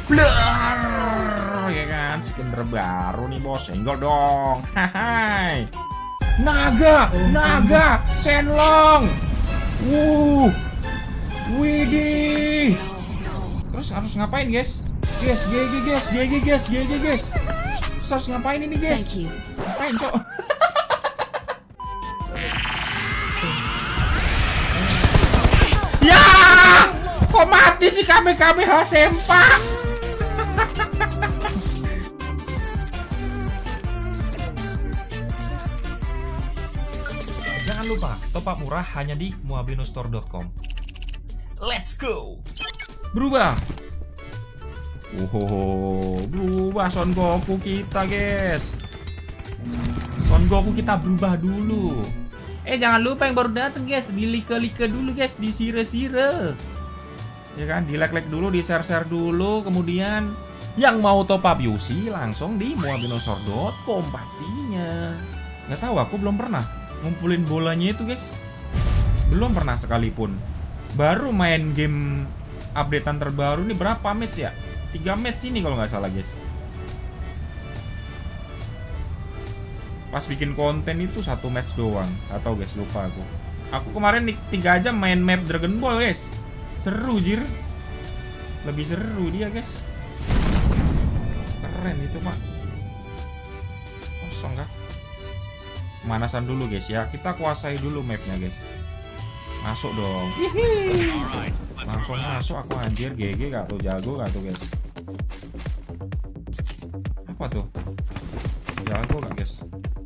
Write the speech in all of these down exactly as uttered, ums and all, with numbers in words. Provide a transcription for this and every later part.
Blar, ya kan, skin terbaru nih bos, senggol dong. Hai. Naga, naga, Shenlong. Uh, widih. Terus harus ngapain guys? Guys, G G guys, G G guys, G G guys. Terus harus ngapain ini guys? Ngapain cok? Ya, kok mati sih kami-kami sempak? Jangan lupa top up murah hanya di muabinostore dot com. Let's go. Berubah. Oh, berubah Son Goku kita, guys. Son Goku kita berubah dulu. Eh, jangan lupa yang baru datang, guys, di like-like dulu, guys, di sire-sire. Ya kan, di like-like dulu, di share-share dulu, kemudian yang mau top up U C langsung di muabinostore dot com pastinya. Nggak tahu, aku belum pernah ngumpulin bolanya itu guys, belum pernah sekalipun. Baru main game updatean terbaru ini berapa match ya? tiga match ini kalau nggak salah guys. Pas bikin konten itu satu match doang, atau guys lupa aku. Aku kemarin tiga jam main map Dragon Ball guys, seru jir, lebih seru dia guys. Keren itu pak. Kosong kah? Pemanasan dulu guys ya, kita kuasai dulu mapnya guys. Masuk dong. Hihi. Langsung masuk aku anjir, G G gak tuh, jago gak tuh guys. Apa tuh? Jago gak guys?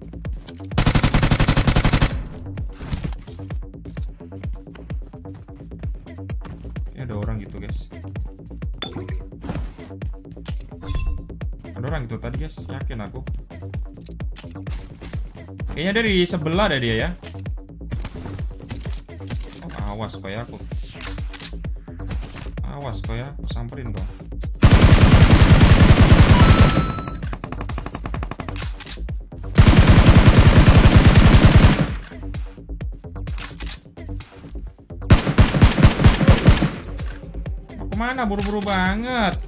Ini ada orang gitu guys. Ada orang gitu tadi guys, yakin aku. Kayaknya dari sebelah ada dia ya. Oh, awas kok ya aku. Awas kok ya, aku samperin dong. Mau kemana? Buru-buru banget.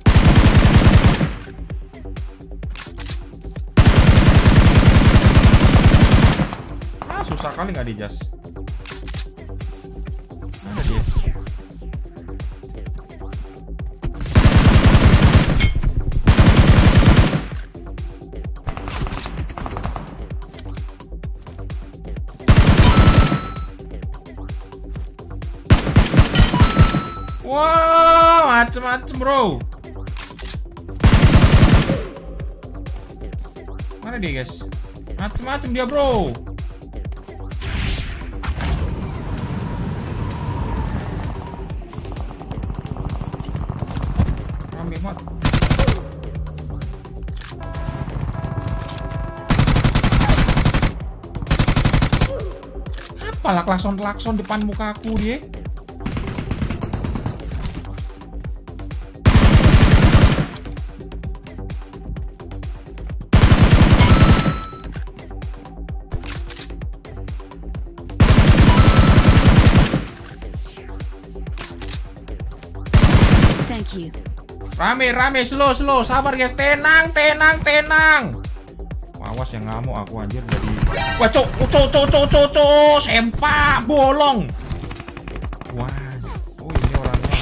Susah kali nggak dijas. Mana dia? Wow, macem-macem bro. Mana dia guys? Macem-macem dia bro. Apalah klakson-klakson depan muka aku dia. Thank you. Rame, rame, slow, slow, sabar guys, tenang, tenang, tenang. Awas yang ngamuk aku anjir dari. Wah, cok, cok, cok, cok, cok, cok, sempak, bolong. Wah, oh ini orangnya.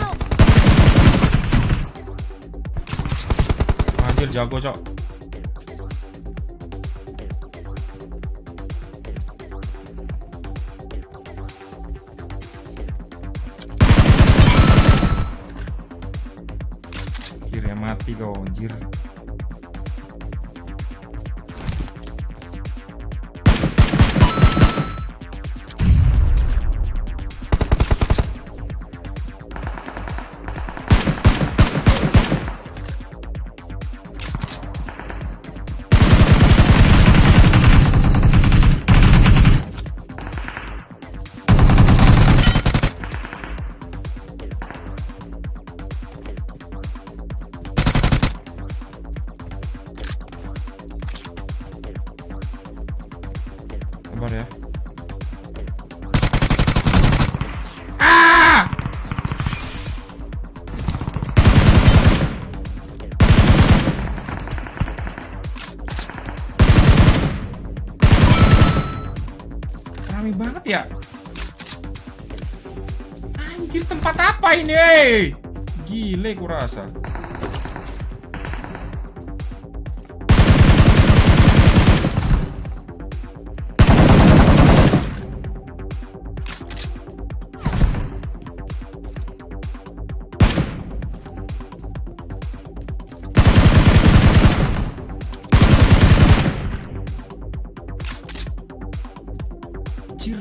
Anjir jago cok. Kira mati kau anjir. Sabar ya. Ah! rame banget ya. Anjir, tempat apa ini? Gile kurasa. Anjir.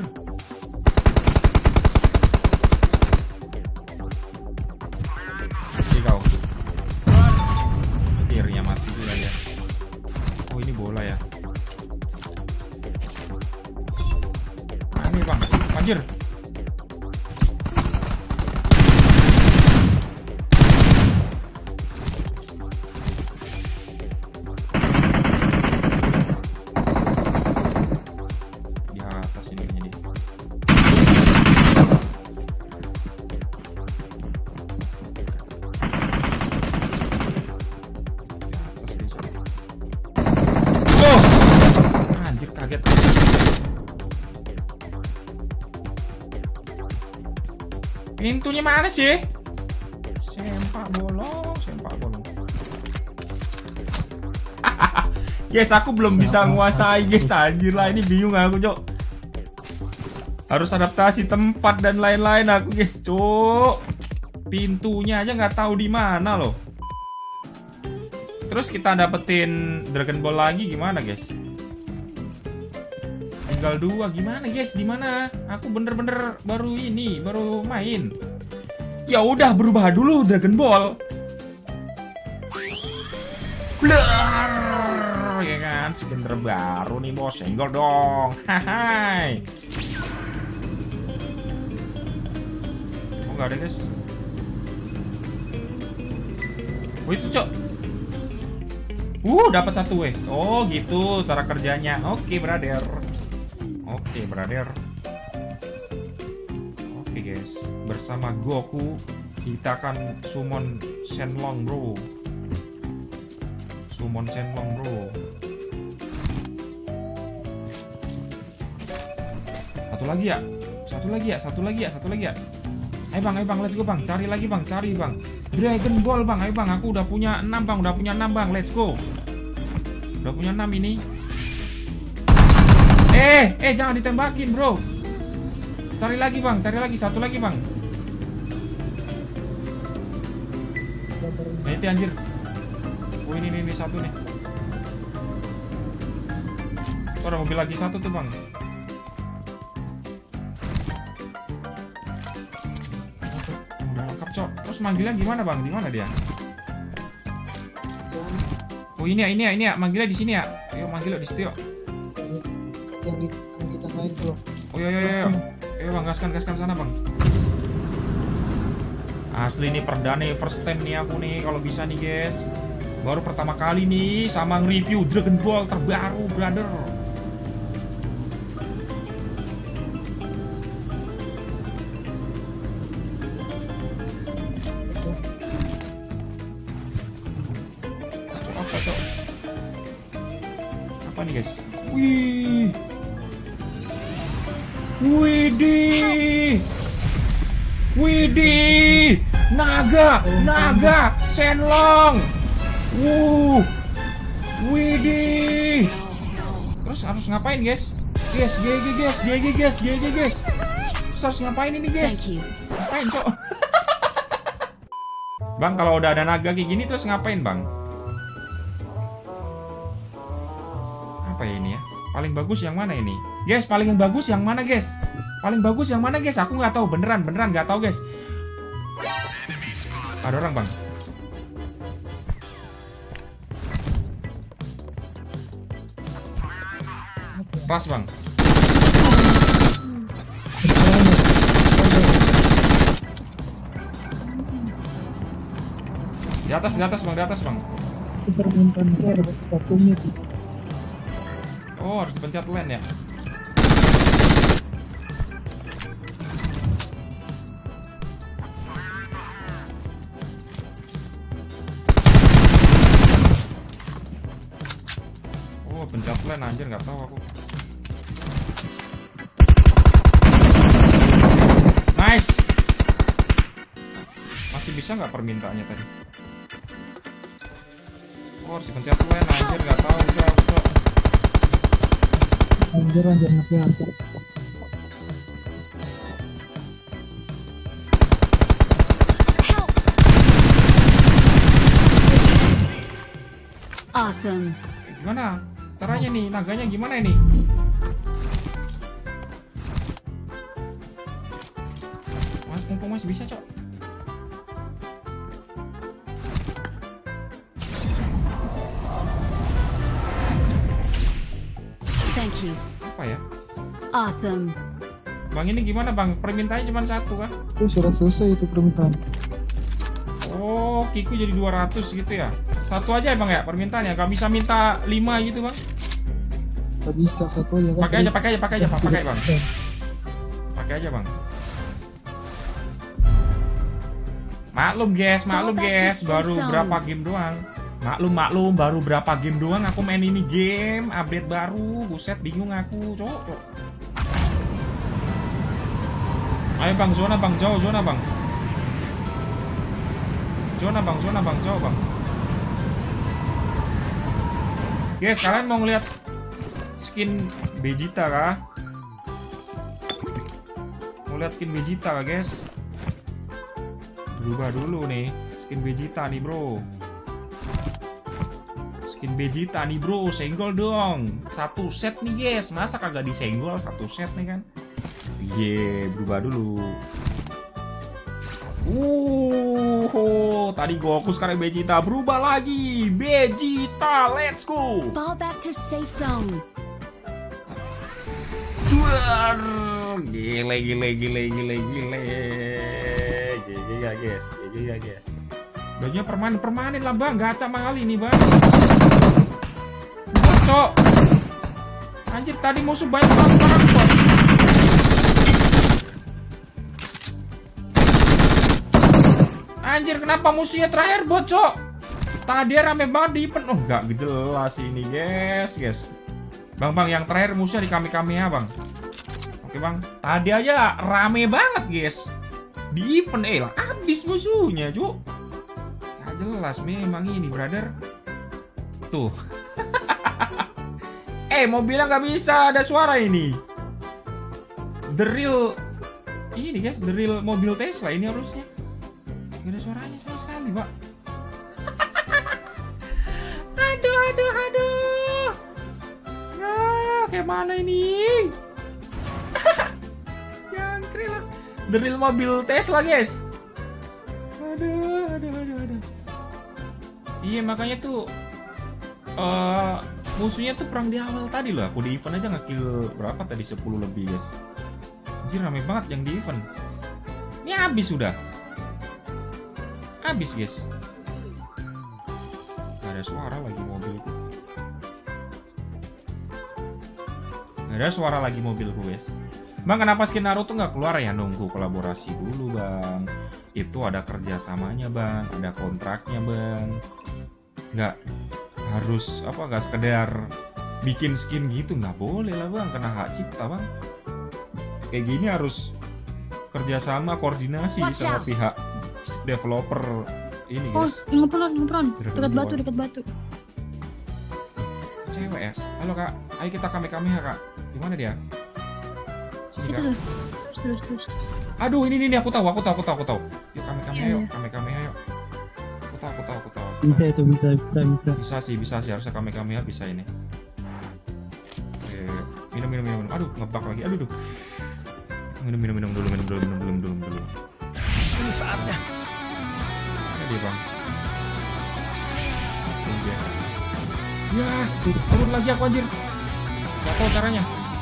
Mati kau. Akhirnya mati juga ya. Oh, ini bola ya. Aneh bang. Anjir. Di atas ini ini. Anjir, kaget. Pintunya mana sih? Sempak bolong, sempak bolong. Guys, aku belum bisa nguasai guys. Anjir lah, ini bingung aku, Cok. Harus adaptasi tempat dan lain-lain aku, guys, Cok. Pintunya aja nggak tahu di mana loh. Terus kita dapetin Dragon Ball lagi gimana, guys? Tinggal dua, gimana guys? Di mana? Aku bener-bener baru ini, baru main. Ya udah, berubah dulu Dragon Ball. Blar, ya kan? Sebenernya baru nih bos, senggol dong. Hai. Oh nggak ada guys. Oh itu Cok. Uh dapat satu wes. Oh gitu cara kerjanya. Oke brother. Oke, brother. Oke, guys. Bersama Goku, kita akan summon Shenlong, bro. Summon Shenlong, bro. Satu lagi ya? Satu lagi ya? Satu lagi ya? Satu lagi ya? Ayo bang, ayo bang, let's go bang. Cari lagi bang, cari bang. Dragon Ball bang, ayo bang. Aku udah punya enam bang, udah punya enam bang. Let's go. Udah punya enam ini. Eh, eh jangan ditembakin bro. Cari lagi bang, cari lagi, satu lagi bang. Nah itu anjir. Oh ini, ini, ini satu nih. Tuh ada mobil lagi satu tuh bang. Udah lengkap Cok. Terus manggilnya gimana bang? Di mana dia? Oh ini ya, ini ya, ini ya. Manggilnya di sini ya. Ayo manggilnya di situ yuk. Yang di yang kita naik bro. Oh iya iya iya. Ayo bang, gaskan gaskan sana bang. Asli nih perdana first time nih aku nih kalau bisa nih guys. Baru pertama kali nih sama nge-review Dragon Ball terbaru brother. Apa Cok? Apa nih guys? Wih. Widih. Widih. Naga, naga, Shenlong. Wuh. Widih. Terus harus ngapain, guys? Guys, G G guys, G G guys, G G guys. Terus harus ngapain ini, guys? Ngapain, Cok? Bang, kalau udah ada naga kayak gini terus ngapain, Bang? Apa ya ini ya? Paling bagus yang mana ini? Guys, paling bagus yang mana, guys? Paling bagus yang mana, guys? Aku nggak tahu, beneran, beneran nggak tahu, guys. Ada orang, Bang. Pas, Bang. Di atas, di atas, Bang, di atas, Bang. Oh, harus dipencet land ya. Oh, pencet land anjir, nggak tahu aku. bisa nggak permintaannya tadi? Oh, harus dipencet len, anjir nggak tahu cok, cok. Anjir anjir anaknya. Awesome. Gimana? Caranya nih, naganya gimana ini? Mas, mumpung masih bisa cok. Thank you. Apa ya? Awesome. Bang ini gimana bang? Permintaannya cuma satu kah? Itu sudah selesai itu permintaan. Oh, Kiku jadi dua ratus gitu ya? Satu aja ya bang ya permintaannya? Gak bisa minta lima gitu bang? Tak bisa satu aja kan. Pakai aja, pakai aja, pakai aja, Pak. Pakai bang. Pakai aja bang. Maklum guys, maklum guys, baru berapa game doang. Maklum, maklum, baru berapa game doang aku main ini game, update baru, buset bingung aku, cok, cok. Ayo bang, zona bang, jauh, zona bang. Zona bang, zona bang, jauh bang. Guys, kalian mau ngeliat skin Vegeta kah? Mau lihat skin Vegeta kah guys? Berubah dulu nih, skin Vegeta nih bro. Skin Vegeta nih bro, senggol dong. Satu set nih guys, masa kagak disenggol satu set nih kan? Iya, yeah, berubah dulu. Uh, tadi Goku sekarang Vegeta berubah lagi. Vegeta, let's go. Fall back to safe zone. Duar, gile gile gile gile gile. Gile ya guys, gile ya guys. Bajunya permanen permanen lah bang, gacha mahal ini bang. Cok, anjir tadi musuh banyak orang bang. Anjir kenapa musuhnya terakhir bocok? Tadi rame banget di event. Oh nggak jelas ini guys, guys. Bang bang yang terakhir musuhnya di kami kami ya bang. Oke bang. Tadi aja rame banget guys. Di event eh lah habis musuhnya cuk. Nggak jelas memang ini brother. Tuh. Eh mobilnya nggak bisa ada suara ini. The real ini guys, the real mobil Tesla ini harusnya. Gak ada suaranya sama sekali, Pak. Aduh, aduh, aduh. Nah, kayak mana ini? Jangkrik lah. The real mobil Tesla, guys. Aduh, aduh, aduh, aduh. Iya, makanya tuh uh, musuhnya tuh perang di awal tadi loh. Aku di event aja nge-kill berapa tadi? sepuluh lebih, guys. Anjir, rame banget yang di event. Ini habis sudah. Habis guys. Gak ada suara lagi mobilku. Gak ada suara lagi mobilku guys. Bang kenapa skin Naruto nggak keluar ya? Nunggu kolaborasi dulu bang. Itu ada kerjasamanya bang. Ada kontraknya bang. Nggak harus apa nggak sekedar bikin skin gitu. Nggak boleh lah bang. Kena hak cipta bang. Kayak gini harus kerjasama koordinasi sama pihak developer ini guys. Oh, ngepron, ngepron. Dekat batu, dekat batu. Cewek ya? Halo kak, ayo kita kame-kame ya kak. Gimana dia? Sini kak. Terus, terus, terus. Aduh, ini ini aku tahu, aku tahu, aku tahu, aku tahu. Yuk kame-kame Iya, yuk, iya. kame-kame yuk. Aku tahu, aku tahu, aku tahu. Bisa itu bisa bisa bisa. Bisa sih, bisa sih harusnya kame-kame ya bisa ini. Oke, minum minum minum. Aduh, ngebak lagi. Aduh, duh. Minum minum minum dulu, minum dulu, minum dulu, minum dulu. Ini saatnya. Mana dia bang? Ini dia. Ya, turun lagi aku anjir. Gak tahu caranya.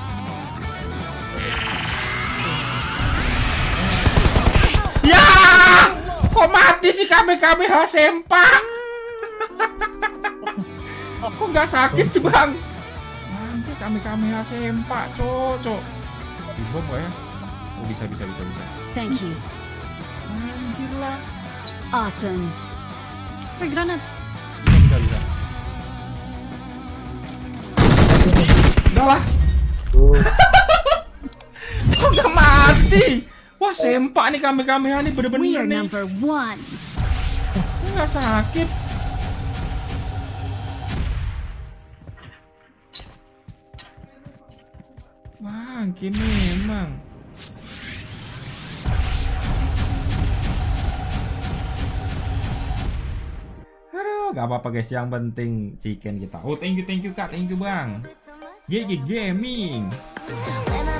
Ya, kok mati sih kame-kame sempak? Kok nggak sakit sih bang? Mati kame-kame sempak, cocok. Bisa nggak ya? Oh bisa bisa bisa bisa. Thank you. Anjir lah. Awesome. Eh, granat. Bisa bisa bisa. Udah lah. Kok nggak mati? Wah sempak nih kame-kame nih We bener-bener are nih. number one. nggak sakit. Bangke memang. Aduh, gak apa-apa guys, yang penting chicken kita. Oh, thank you, thank you kak, thank you bang. G G Gaming.